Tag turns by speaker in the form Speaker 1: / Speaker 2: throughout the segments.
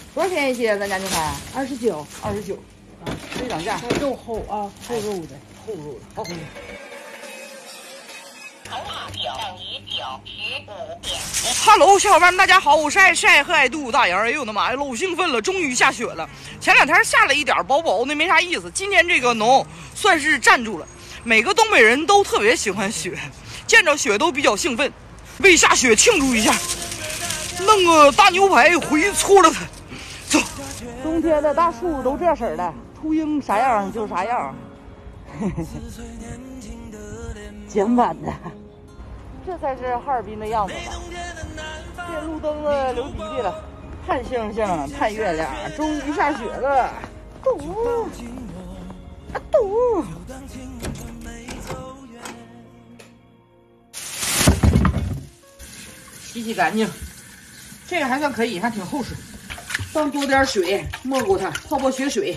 Speaker 1: 多少钱一斤？咱家牛排
Speaker 2: 29，
Speaker 1: 啊，没涨价。
Speaker 2: 肉厚啊，厚肉的，
Speaker 1: 厚肉的，好。Hello， 小伙伴们，大家好，我是爱晒和爱度大洋。哎呦我的妈呀，老兴奋了，终于下雪了。前2天下了一点薄薄的，没啥意思。今天这个浓算是站住了。每个东北人都特别喜欢雪，见着雪都比较兴奋。为下雪庆祝一下，弄个大牛排回搓了它。走，冬天的大树都这色儿的，秃鹰啥样就啥样。简版的。这才是哈尔滨的样子吧？这路灯了流鼻涕了，盼星星盼月亮，终于下雪了。堵啊堵！洗干净，这个还算可以，还挺厚实。放多点水，没过它，泡雪水。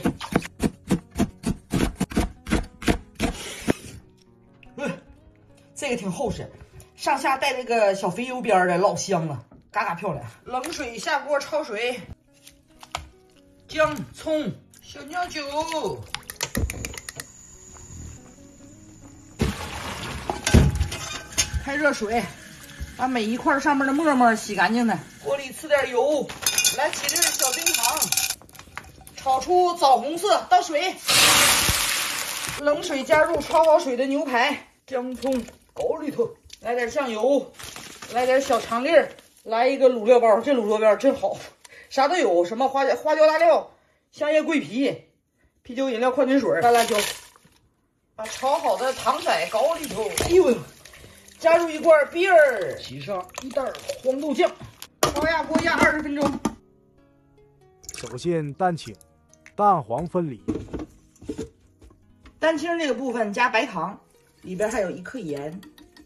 Speaker 1: 这个挺厚实。上下带那个小肥油边的，老香了，嘎嘎漂亮。冷水下锅焯水，姜、葱、小料酒，开热水，把每一块上面的沫沫洗干净的。锅里呲点油，来几粒小冰糖，炒出枣红色，倒水。冷水加入焯好水的牛排，姜、葱搞里头。来点酱油，来点小肠粒儿，来一个卤料包，这卤料包真好，啥都有，什么花椒大料、香叶桂皮、啤酒饮料矿泉水、干辣椒，把炒好的糖仔搞里头，哎呦，加入一罐冰儿，挤上一袋黄豆酱，高压锅压20分钟。
Speaker 3: 首先蛋清，蛋黄分离。
Speaker 1: 蛋清这个部分加白糖，里边还有1克盐。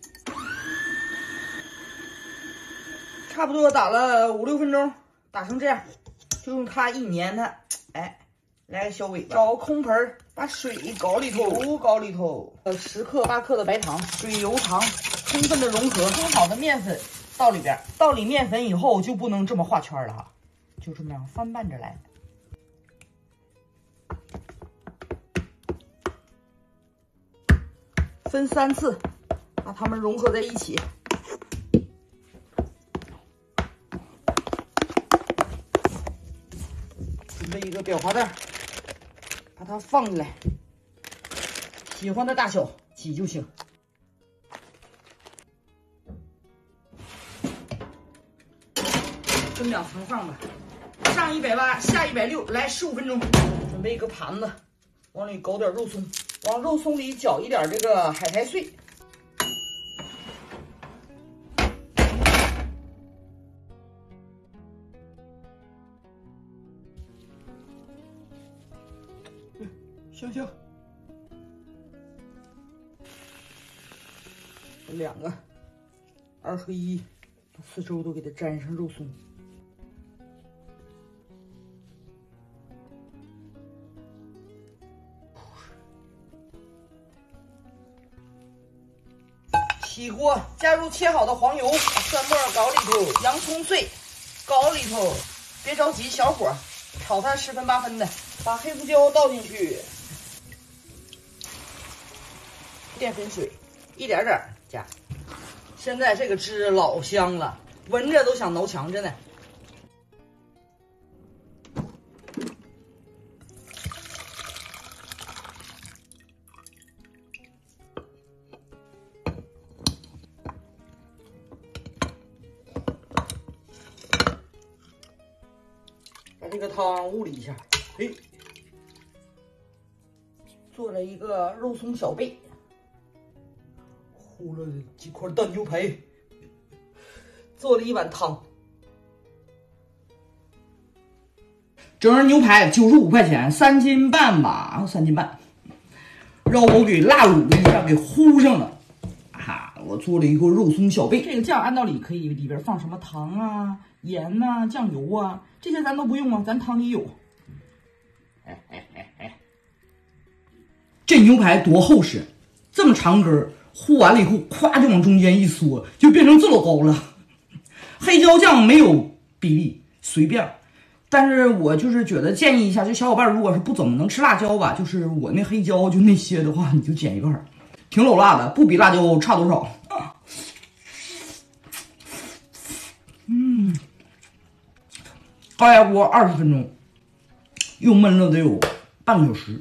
Speaker 1: 差不多打了5、6分钟，打成这样，就用它一粘它。哎，来个小尾巴，找个空盆，把水搞里头，10克、8克的白糖，水油糖充分的融合，蒸好的面粉倒里边，倒里面粉以后就不能这么画圈了哈，就这么样翻拌着来，分3次，把它们融合在一起。准备一个裱花袋，把它放进来，喜欢的大小挤就行。分2层放吧，上180，下160，来15分钟。准备一个盘子，往里搞点肉松，往肉松里搅一点这个海苔碎。香香，2个2合1，四周都给它沾上肉松。起锅，加入切好的黄油，蒜末搞里头，洋葱碎搞里头，别着急，小火炒它10分8分的，把黑胡椒倒进去。淀粉水一点点加，现在这个汁老香了，闻着都想挠墙，真的。把这个汤焐了一下，嘿，做了一个肉松小贝。烀了几块蛋牛排，做了1碗汤，整根牛排95块钱，3斤半吧，3斤半，让我给辣卤了一下，给烀上了。啊，我做了一个肉松小贝。这个酱按道理可以里边放什么糖啊、盐呐、酱油啊，这些咱都不用啊，咱汤里有。这牛排多厚实，这么长根儿。烀完了以后，咵就往中间一缩，就变成这老高了。黑椒酱没有比例，随便。 但是我就是觉得建议一下，就小伙伴如果是不怎么能吃辣椒吧，就是我那黑椒就那些的话，你就减一半，挺老辣的，不比辣椒差多少。高压锅20分钟，又焖了得有半个小时。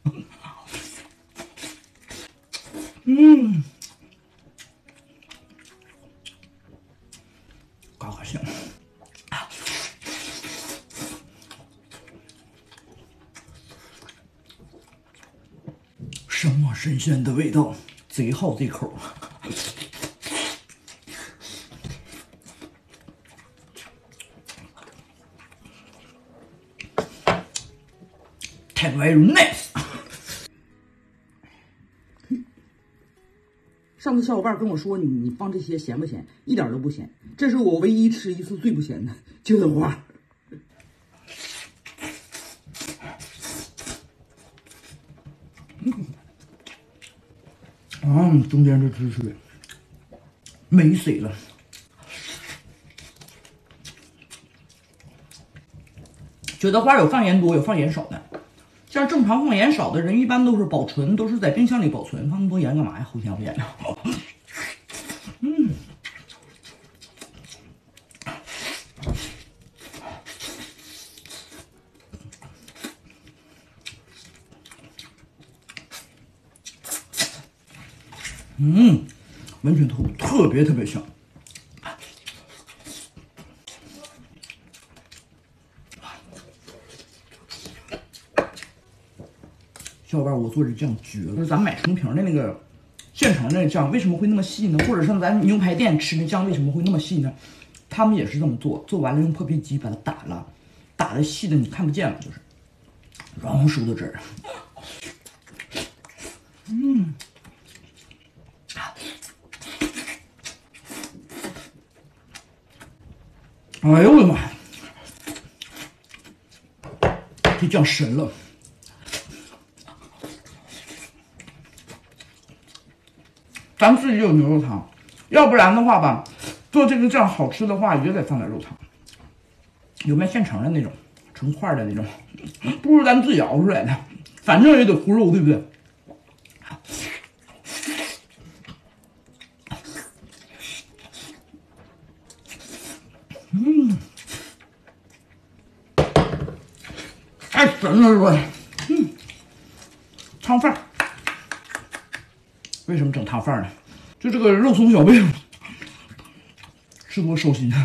Speaker 1: 嘎嘎香。什么神仙的味道，贼好这口。Very nice。上次小伙伴跟我说你放这些咸不咸？一点都不咸，这是我唯一吃一次最不咸的韭菜花。中间这汁水美死了。韭菜花有放盐多，有放盐少的。像正常放盐少的人，一般都是保存，都是在冰箱里保存。放那么多盐干嘛呀？齁咸齁咸的。完全特别香。小伙伴，我做这酱绝了！就是咱买成瓶的那个现成的酱，为什么会那么细呢？或者像咱牛排店吃的酱为什么会那么细呢？他们也是这么做，做完了用破皮机把它打了，打的细的你看不见了，就是，然后收到这儿。哎呦我的妈！这酱神了。咱自己有牛肉汤，要不然的话吧，做这个酱好吃的话也得放点肉汤。有卖现成的那种，成块的那种，不如咱自己熬出来的，反正也得糊肉，对不对？太神了，这个，汤饭。为什么整汤饭呢？就这个肉松小贝，吃多烧心。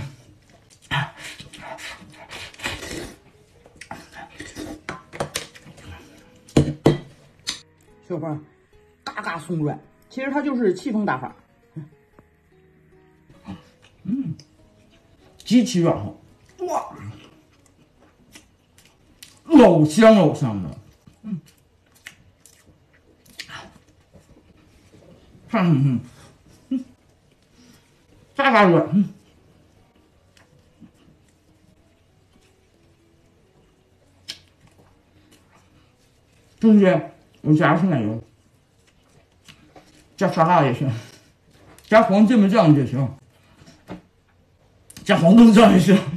Speaker 1: 小伙伴，嘎嘎松软，其实它就是戚风打法。极其软和，哇，老香的。嘎嘎软，中间我加是奶油，加沙拉也行，加黄芥末酱也行，加黄豆酱也行。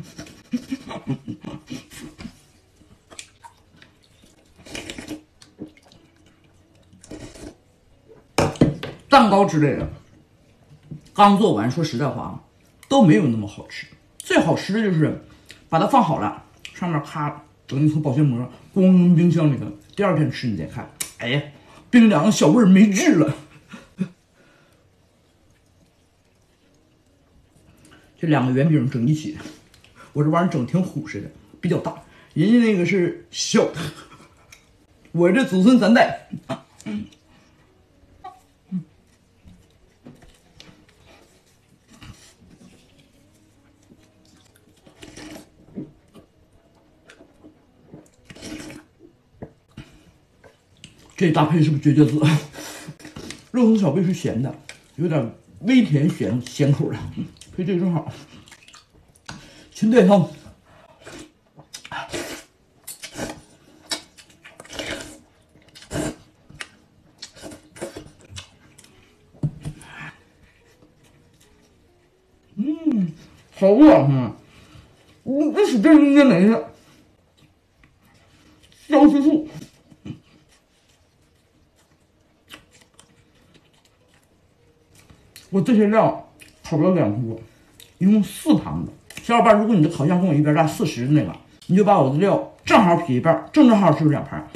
Speaker 1: 蛋糕之类的，刚做完，说实在话，都没有那么好吃。最好吃的就是把它放好了，上面咔整一层保鲜膜，光扔冰箱里头，第二天吃你再看，哎呀，冰凉的小味儿没治了。这两个圆饼整一起，我这玩意儿整挺虎似的，比较大，人家那个是小的，我这子孙三代。这搭配是不是绝绝子？肉松小贝是咸的，有点微甜咸口的，配这个正好。芹菜汤，好软啊！那是真没事。 小师傅，我这些料烤了2锅，一共4盘子。小伙伴，如果你的烤箱跟我一边大40那个，你就把我的料正好撇一半，正好是2盘。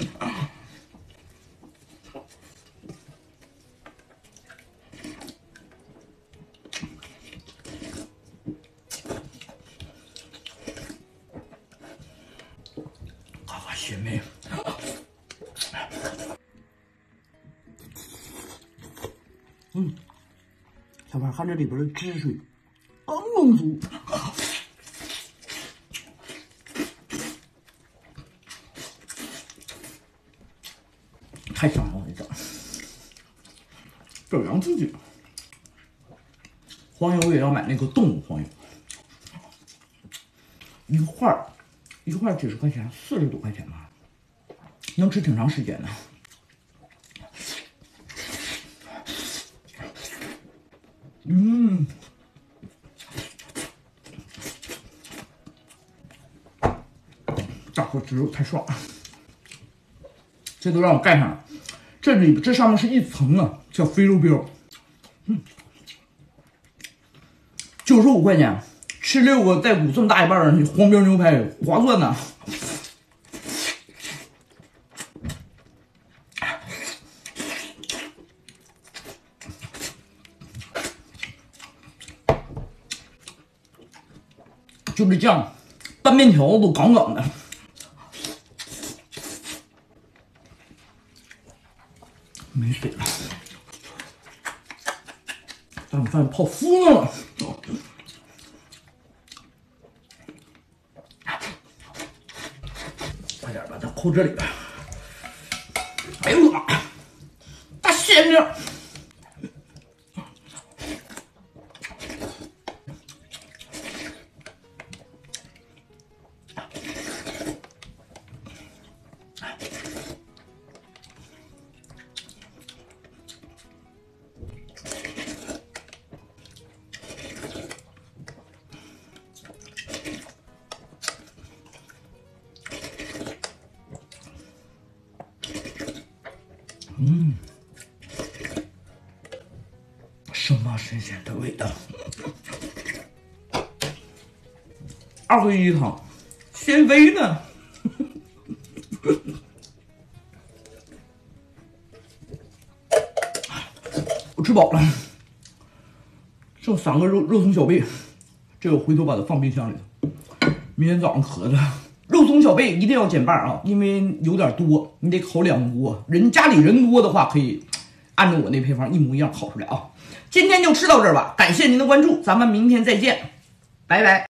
Speaker 1: 鲜美，小伙伴看这里边的汁水，刚浓足，太香了！这表扬自己。黄油也要买那个动物黄油，一块几十块钱，40多块钱吧，能吃挺长时间的。大伙吃肉太爽了，这都让我盖上了。这上面是一层啊，叫肥肉膘。95块钱，吃6个带骨这么大一半的黄膘牛排，划算呐！就这酱拌面条都杠杠的，没水了，拌饭泡芙了。快点把它扣这里吧！哎呦我的妈，大鲜肉！生麻神仙的味道，2合1汤，鲜肥呢。我吃饱了，剩3个肉松小贝，这个回头把它放冰箱里头，明天早上喝的。肉松小贝一定要减半啊，因为有点多，你得烤2锅。家里人多的话，可以按照我那配方一模一样烤出来啊。今天就吃到这儿吧，感谢您的关注，咱们明天再见，拜拜。